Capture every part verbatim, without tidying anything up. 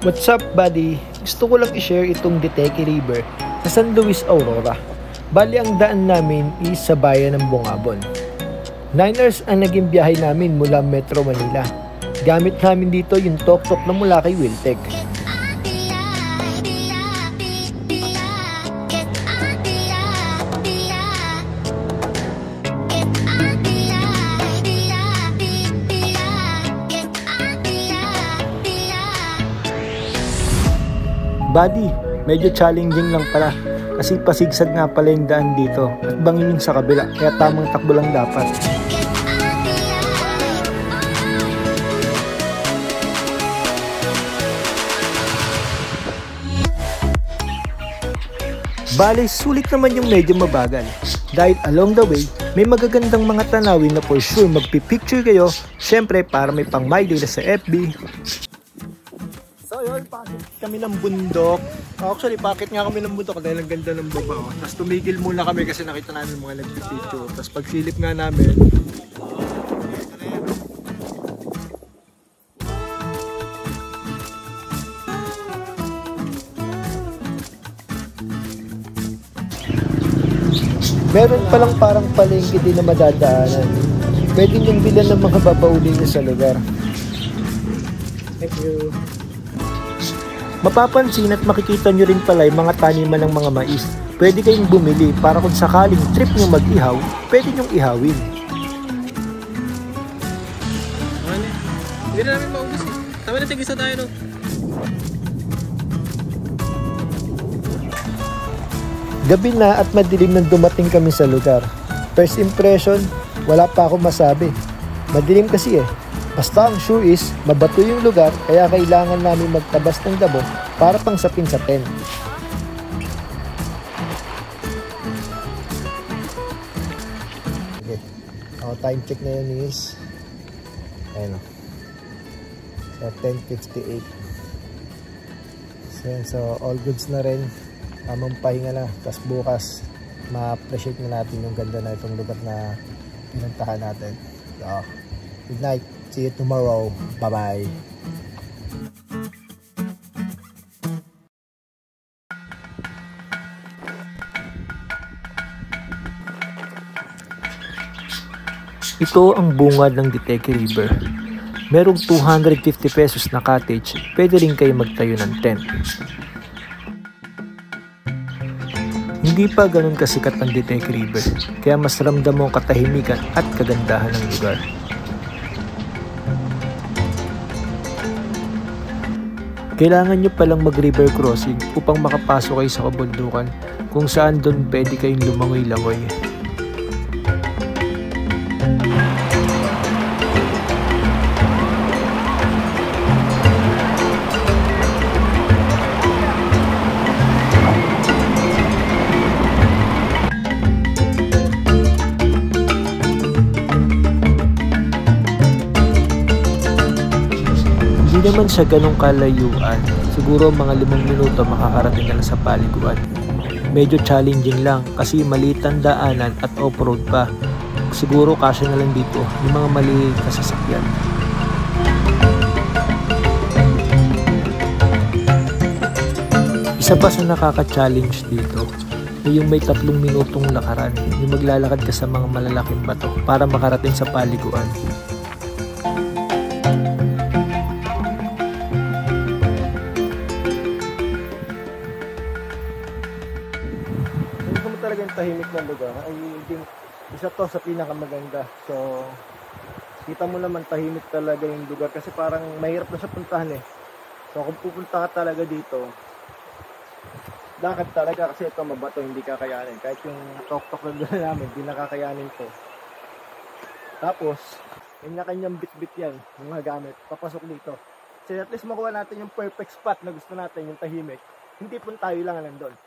What's up, buddy? Gusto ko lang i-share itong Deteke River sa San Luis, Aurora. Bali, ang daan namin is sa bayan ng Bungabon. nine hours ang naging biyahe namin mula Metro Manila. Gamit namin dito yung tok-tok na mula kay Wiltec. Buddy, medyo challenging lang pala kasi pasigsag nga pala yung daan dito at bangin yung sa kabila kaya tamang takbo lang dapat. Bale, sulit naman yung medyo mabagal dahil along the way may magagandang mga tanawin na for sure magpipicture kayo, syempre para may pang my day na sa F B. So yun, pakit kami ng bundok. Actually, pakit nga kami ng bundok dahil ang ganda ng baba. Oh. Tapos tumigil muna kami kasi nakita namin mga nagpipicture. Tapos pagsilip nga namin, meron palang parang palengke din na madadaanan. Pwede niyong bilan ng mga babaulin niyo sa lugar. Thank you. Mapapansin at makikita nyo rin pala yung mga taniman ng mga mais. Pwede kayong bumili para kung sakaling trip nyo mag-ihaw, pwede nyong ihawin. Hindi na namin maubos eh. Tama na, tigisa tayo no. Gabi na at madilim nang dumating kami sa lugar. First impression, wala pa ako masabi. Madilim kasi eh. Basta ang sure is, mabato yung lugar kaya kailangan namin magtabas ng dabo para pang sapin sa tent. Okay. Ako time check na yun is ayun o. So ten fifty-eight. So, so all goods na rin. Tamang pahinga na. Tapos bukas ma-appreciate na natin yung ganda na itong lugar na pinuntahan natin. So, good night. See you tomorrow. Bye-bye. Ito ang bungad ng Deteke River. Merong two hundred fifty pesos na cottage. Pwede rin kayo magtayo ng tent. Hindi pa ganun kasikat ang Deteke River, kaya mas ramdam mo ang katahimikan at kagandahan ng lugar. Kailangan nyo palang mag-river crossing upang makapasok kayo sa kabundukan kung saan doon pwede kayong lumangoy-langoy. Hindi naman siya ganong kalayuan. Siguro mga limang minuto makakarating ka na sa paliguan. Medyo challenging lang kasi maliit ang daanan at off-road pa. Siguro kasya na lang dito yung mga maliit na sasakyan. Isa pa sa nakaka-challenge dito ay yung may tatlong minutong lakaran. Yung maglalakad ka sa mga malalaking bato para makarating sa paliguan. Talagang tahimik na lugar ay yung isa to sa pinakamaganda. So kita mo naman tahimik talaga yung lugar kasi parang mahirap na siya puntahan eh. So kung pupunta ka talaga dito, lakad talaga kasi ito mabato, hindi kakayanin. Kahit yung tok-tok na doon namin, hindi nakakayanin to. Tapos kanya-kanyang bit-bit yan, mga gamit papasok dito. So at least makuha natin yung perfect spot na gusto natin, yung tahimik. Hindi pun tayo lang nandun.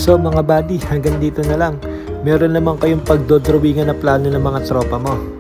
So mga buddy, hanggang dito na lang. Meron naman kayong pagdodrawingan na plano ng mga tropa mo.